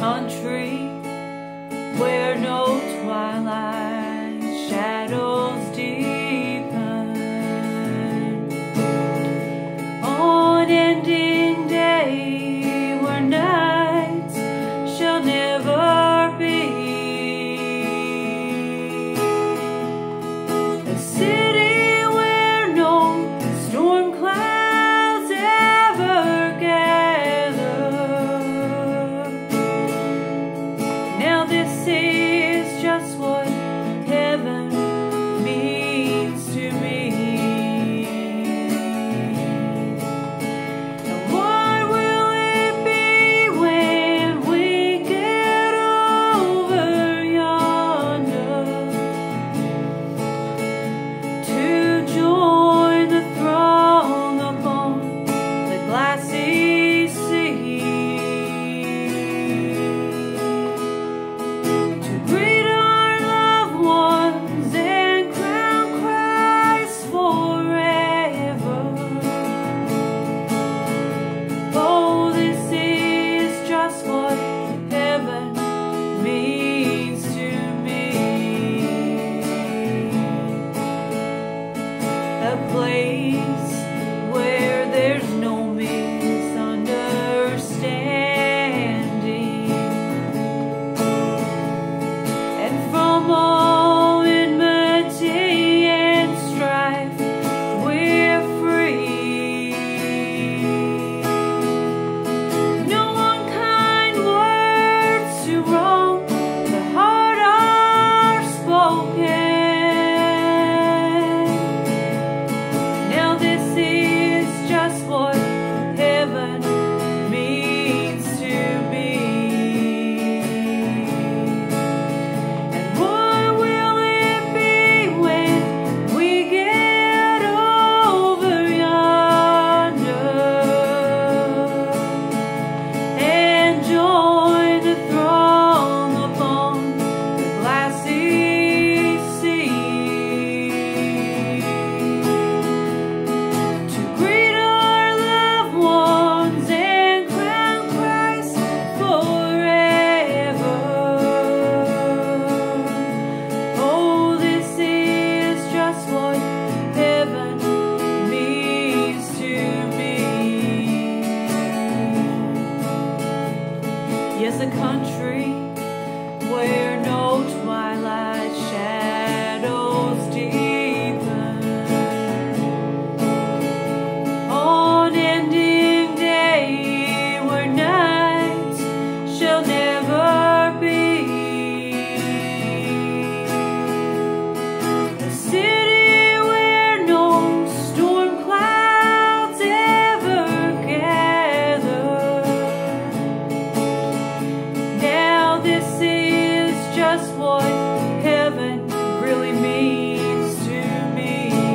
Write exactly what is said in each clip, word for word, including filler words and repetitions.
country where no twilight shadows deepen. On ending day where nights shall never be. A city where no storm clouds ever gather. Now this is just what heaven means to me. And what will it be when we get over yonder to join the throng upon the glassy sea? To greet our loved ones and crown Christ forever. Oh, this is just what heaven means to me. A place where there's no misunderstanding, and from all enmity and strife we're free. No unkind words to wrong the heart are spoken. Now this is just what heaven means to me. And what will it be when we get over yonder and join the throng upon the glassy sea? To greet our loved ones and crown Christ forever. Oh, this is just what heaven means to me. Yes, a country where no twilight shadows deepen. On ending day where nights shall never be. A city where no storm clouds ever gather. Now this is just what heaven really means to me.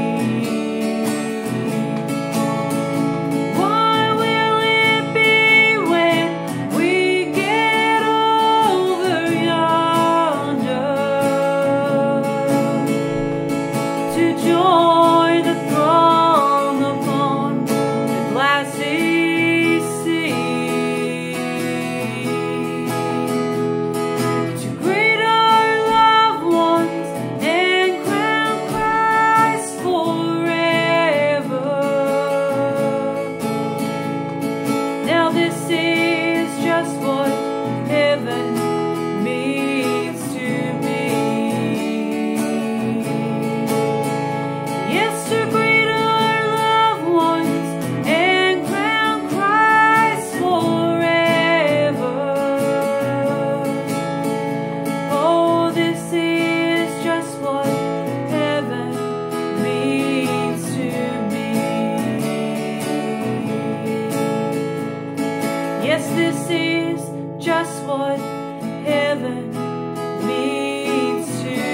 What will it be when we get over yonder to join the throng upon the glassy sea? To greet our loved ones and crown Christ forever. Now this is just what heaven means to me. Yes, to greet our loved ones and crown Christ forever. Oh, this is just what heaven means to me. Yes, this is just what heaven means to me.